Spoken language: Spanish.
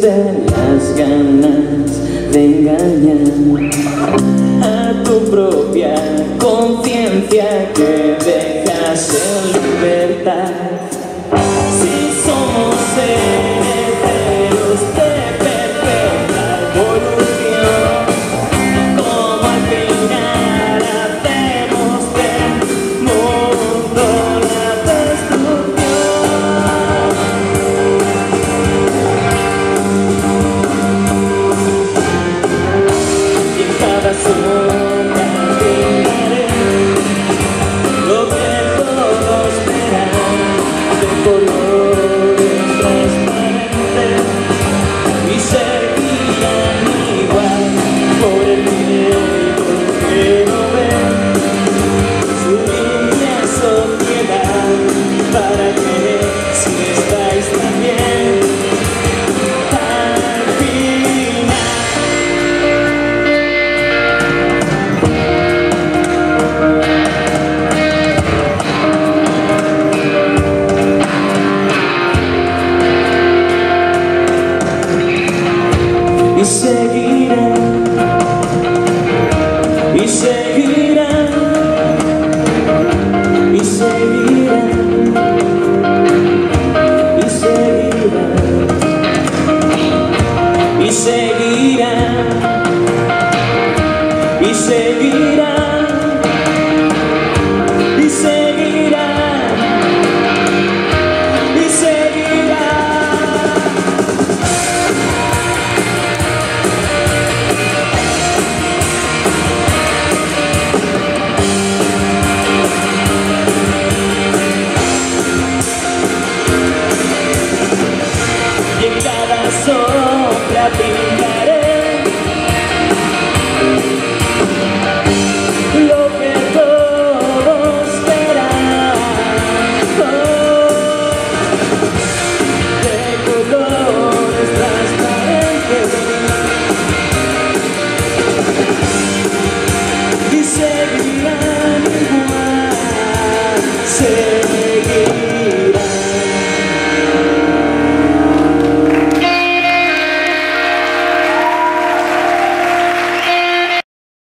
existen las ganas de engañar a tu propia conciencia que dejas en libertad. Si somos herederos de perfecta evolución, como al final hacemos del mundo la destrucción. Y en cada sombra pintaré lo que todos verán, de colores transparentes, y seguirán igual por el miedo que no ven su limpia sociedad, para que si estáis también al final. Y seguirán, y seguirán, y seguirán, y seguirán, y seguirán, y seguirán, y seguirán, y seguirán. Y en cada sombra pintaré lo que todos verán, de colores transparentes, y seguirán.